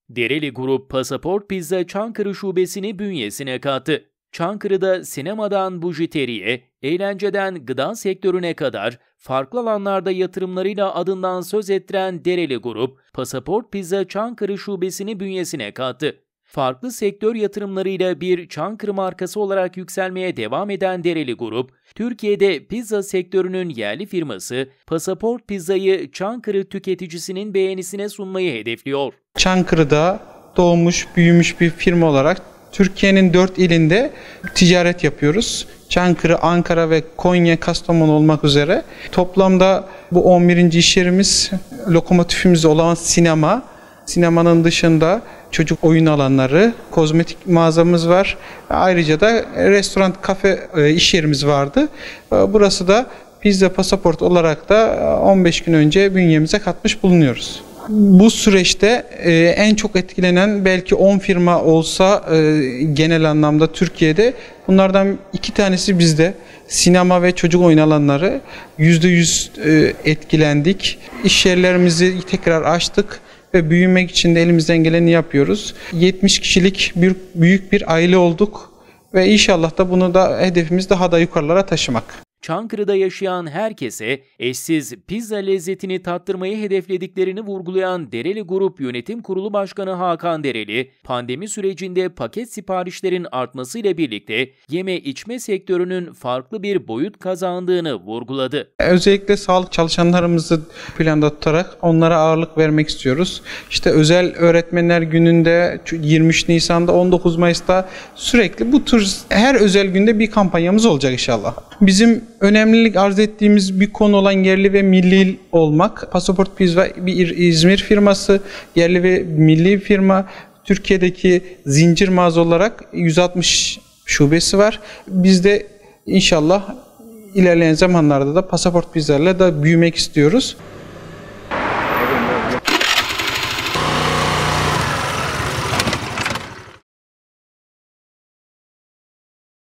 Dereli Grup Pasaport Pizza Çankırı şubesini bünyesine kattı. Çankırı'da sinemadan bujiteriye, eğlenceden gıda sektörüne kadar farklı alanlarda yatırımlarıyla adından söz ettiren Dereli Grup, Pasaport Pizza Çankırı şubesini bünyesine kattı. Farklı sektör yatırımlarıyla bir Çankırı markası olarak yükselmeye devam eden Dereli Grup, Türkiye'de pizza sektörünün yerli firması Pasaport Pizza'yı Çankırı tüketicisinin beğenisine sunmayı hedefliyor. Çankırı'da doğmuş, büyümüş bir firma olarak Türkiye'nin 4 ilinde ticaret yapıyoruz. Çankırı, Ankara ve Konya, Kastamonu olmak üzere. Toplamda bu 11. iş yerimiz, lokomotifimiz olan sinema. Sinemanın dışında çocuk oyun alanları, kozmetik mağazamız var. Ayrıca da restoran, kafe iş yerimiz vardı. Burası da Pizza Pasaport olarak da 15 gün önce bünyemize katmış bulunuyoruz. Bu süreçte en çok etkilenen belki 10 firma olsa genel anlamda Türkiye'de, bunlardan 2 tanesi bizde. Sinema ve çocuk oyun alanları %100 etkilendik. İş yerlerimizi tekrar açtık ve büyümek için de elimizden geleni yapıyoruz. 70 kişilik büyük bir aile olduk ve inşallah da bunu da hedefimiz daha da yukarılara taşımak. Çankırı'da yaşayan herkese eşsiz pizza lezzetini tattırmayı hedeflediklerini vurgulayan Dereli Grup Yönetim Kurulu Başkanı Hakan Dereli, pandemi sürecinde paket siparişlerin artmasıyla birlikte yeme içme sektörünün farklı bir boyut kazandığını vurguladı. Özellikle sağlık çalışanlarımızı planda tutarak onlara ağırlık vermek istiyoruz. İşte özel öğretmenler gününde 23 Nisan'da 19 Mayıs'ta sürekli bu tür her özel günde bir kampanyamız olacak inşallah. Bizim önemlilik arz ettiğimiz bir konu olan yerli ve milli olmak. Pasaport Pizza bir İzmir firması, yerli ve milli firma. Türkiye'deki zincir mağaza olarak 160 şubesi var. Biz de inşallah ilerleyen zamanlarda da Pasaport Pizza'yla da büyümek istiyoruz.